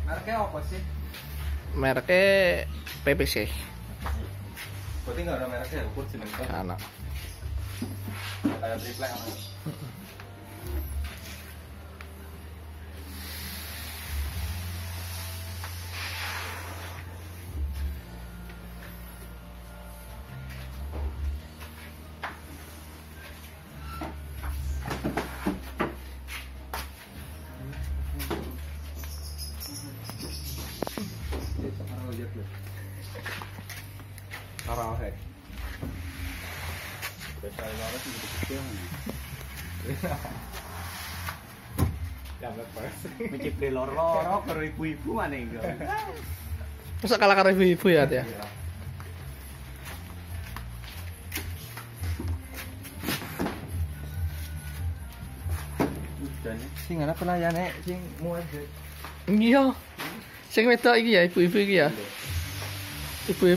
Mereknya apa sih? Mereknya PPC. Berarti nggak ada mereknya, ukur jeneng kan? Anak. Kayak triplek apa? Karaoke. Besar banget sih kecil. Jangan pas. Mencipri loro-loro karo ibu-ibu mana enggak. Masa kalah karo ibu-ibu ya, ya? Sing ana pelayane sing muat. Iya. Sing wedok iki ya, ibu-ibu iki ya. Ibu